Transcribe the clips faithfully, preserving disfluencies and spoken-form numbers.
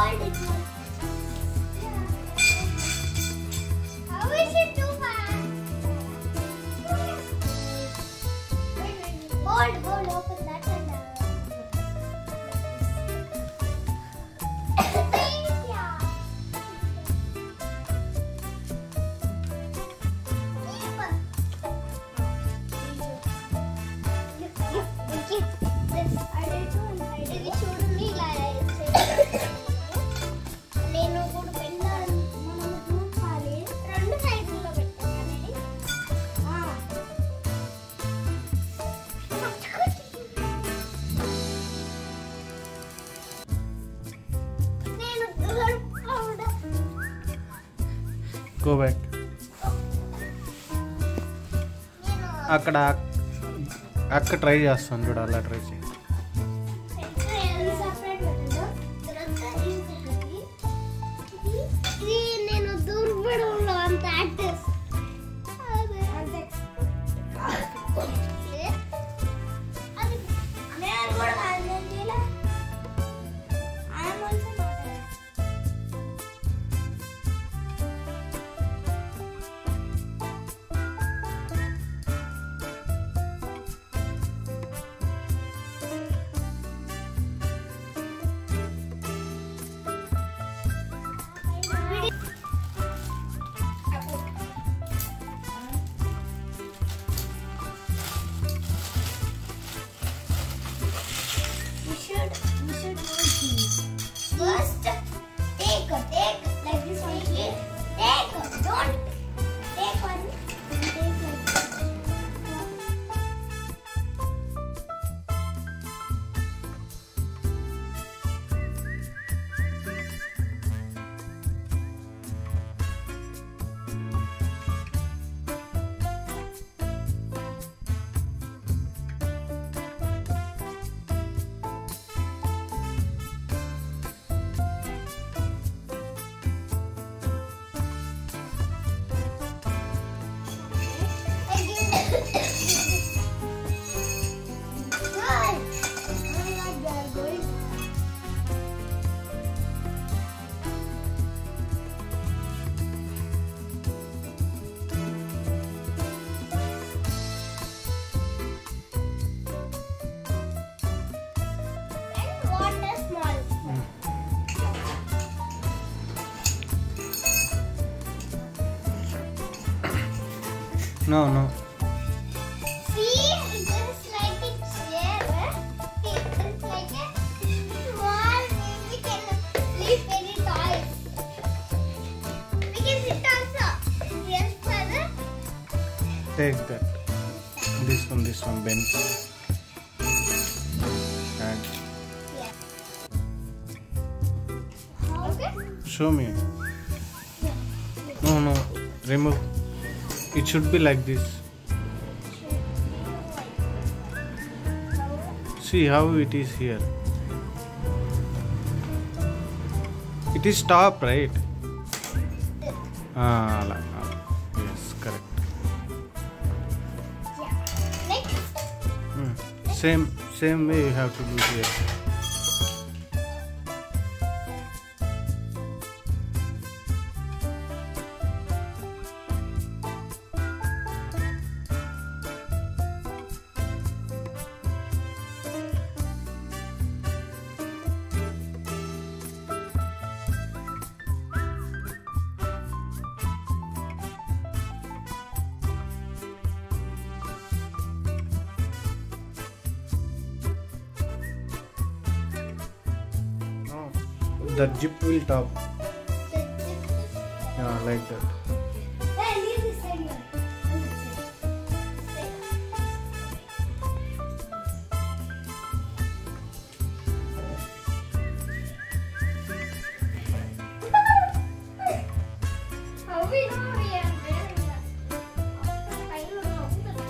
hold it. How is it too fast? Hold, hold, open that and go back. అక్కడ అక్క try చేస్తాను చూడు, అలా ట్రై చేయి. నేను దూరపడంలో అంత actors First, take a, take like this one here. Take a, don't take one. Take like this. No, no. See, it's like a chair. It's like a small. We can leave any toys. We can sit also. Yes, father. Take that. This one, this one, bench. And Yes. Okay. show me. No, no. Remove. It should be like this. See how it is here. It is top, right? Ah, ala, ala. Yes, correct. Yeah. Next. Hmm. Same, same way you have to do here. That zip will top. Yeah, like that. Hey, leave this side here. Leave this side. How we know we are wearing that? I don't know.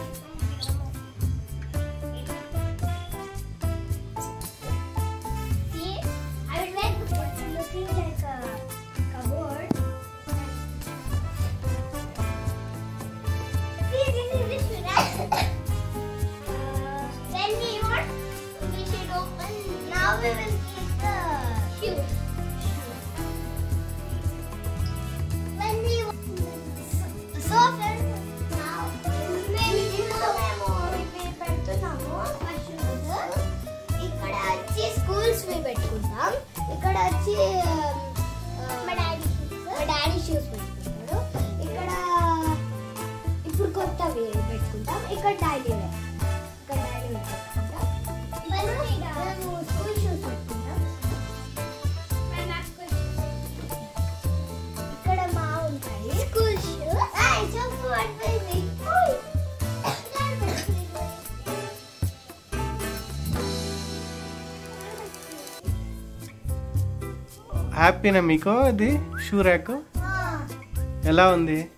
See, I would like to put looking like a cupboard. See, this is the shoe rack. Uh, when we want, we should open. Now we will keep the shoes. Shoes. వచ్చి మా daddy మా daddy shoes పెట్టుకుంటాడు. ఇక్కడ ఇప్పుడు కొత్తవి పెట్టుకుంటాం. ఇక్కడ డాడీ వేర్ ఇక్కడ డాడీ వేర్ పెట్టుకుంటాం. మేము స్కూల్ షూస్ పెట్టుకుంటాం. ఇక్కడ మా ఉంటాయి స్కూల్ షూస్. చెప్పు పడిపోయింది. హ్యాపీనా మీకు? ఇది షూ ర్యాక్ ఎలా ఉంది?